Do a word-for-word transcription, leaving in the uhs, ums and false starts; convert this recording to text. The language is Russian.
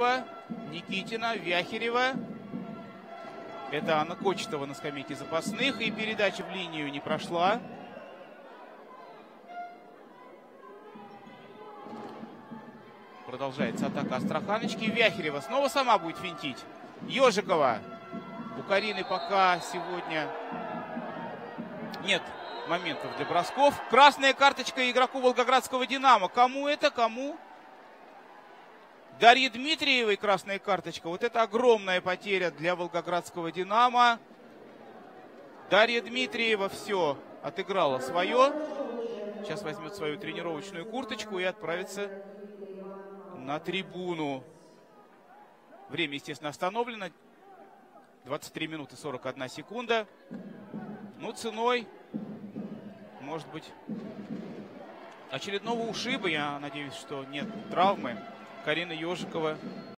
Никитина, Вяхерева. Это Анна Кочетова на скамейке запасных. И передача в линию не прошла. Продолжается атака Астраханочки. Вяхерева снова сама будет финтить. Ежикова. У Карины пока сегодня нет моментов для бросков. Красная карточка игроку Волгоградского «Динамо». Кому это? Кому? Дарье Дмитриевой красная карточка. Вот это огромная потеря для Волгоградского «Динамо». Дарья Дмитриева все отыграла свое. Сейчас возьмет свою тренировочную курточку и отправится на трибуну. Время, естественно, остановлено. двадцать три минуты сорок одна секунда. Ну, ценой, может быть, очередного ушиба. Я надеюсь, что нет травмы. Карина Ежикова